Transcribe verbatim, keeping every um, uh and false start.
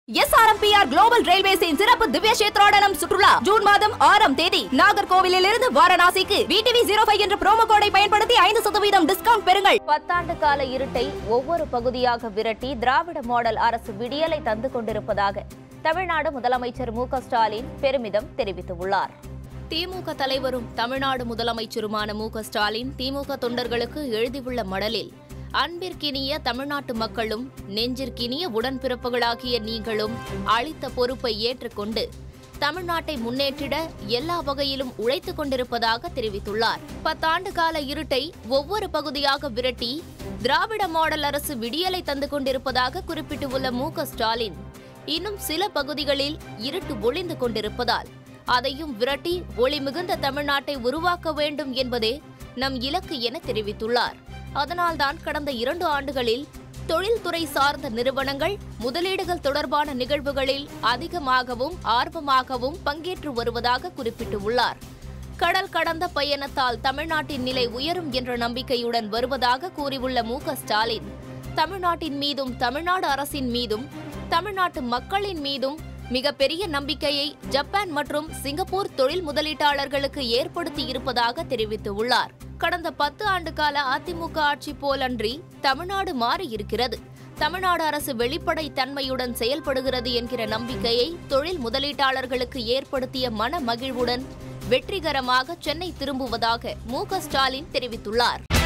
S R M P R global ரயில்வேஸின் சிறப்பு திவ்ய சேத்ராடனம் சுற்றுலா ஜூன் மாதம் ஆறாம் தேதி நாகர்கோவிலில் இருந்து வாரணாசிக்கு V D V zero five என்ற ப்ரோமோ கோடை பயன்படுத்தி ஐந்து சதவீதம் டிஸ்கவுண்ட் பெறுங்கள். பத்தாண்டு கால இருட்டை ஒவ்வொரு பகுதியாக விரட்டி திராவிட மாடல் அரசு விடியலை தந்து கொண்டிருப்பதாக தமிழ்நாடு முதலமைச்சர் மு க ஸ்டாலின் பெருமிதம் தெரிவித்துள்ளார். திமுக தலைவரும் தமிழ்நாடு முதலமைச்சருமான மு க ஸ்டாலின் திமுக தொண்டர்களுக்கு எழுதியுள்ள மடலில், அன்பிற்கினிய தமிழ்நாட்டு மக்களும் நெஞ்சிற்கினிய உடன்பிறப்புகளாகிய நீங்களும் அளித்த பொறுப்பை ஏற்றுக்கொண்டு தமிழ்நாட்டை முன்னேற்றிட எல்லா வகையிலும் உழைத்துக் கொண்டிருப்பதாக தெரிவித்துள்ளார். பத்தாண்டு கால இருட்டை ஒவ்வொரு பகுதியாக விரட்டி திராவிட மாடல் அரசு விடியலை தந்து கொண்டிருப்பதாக குறிப்பிட்டுள்ள மு க ஸ்டாலின், இன்னும் சில பகுதிகளில் இருட்டு ஒளிந்து கொண்டிருப்பதால் அதையும் விரட்டி ஒளி மிகுந்த தமிழ்நாட்டை உருவாக்க வேண்டும் என்பதே நம் இலக்கு என தெரிவித்துள்ளார். அதனால்தான் கடந்த இரண்டு ஆண்டுகளில் தொழில்துறை சார்ந்த நிறுவனங்கள் முதலீடுகள் தொடர்பான நிகழ்வுகளில் அதிகமாகவும் ஆர்வமாகவும் பங்கேற்று வருவதாக குறிப்பிட்டுள்ளார். கடல் கடந்த பயணத்தால் தமிழ்நாட்டின் நிலை உயரும் என்ற நம்பிக்கையுடன் வருவதாக கூறியுள்ள மு க ஸ்டாலின், தமிழ்நாட்டின் மீதும் தமிழ்நாடு அரசின் மீதும் தமிழ்நாட்டு மக்களின் மீதும் மிகப்பெரிய நம்பிக்கையை ஜப்பான் மற்றும் சிங்கப்பூர் தொழில் முதலீட்டாளர்களுக்கு ஏற்படுத்தி இருப்பதாக தெரிவித்துள்ளார். கடந்த பத்து ஆண்டு கால அதிமுக ஆட்சி போலன்றி தமிழ்நாடு மாறியிருக்கிறது. தமிழ்நாடு அரசு வெளிப்படை தன்மையுடன் செயல்படுகிறது என்கிற நம்பிக்கையை தொழில் முதலீட்டாளர்களுக்கு ஏற்படுத்திய மன மகிழ்வுடன் வெற்றிகரமாக சென்னை திரும்புவதாக மு க ஸ்டாலின் தெரிவித்துள்ளார்.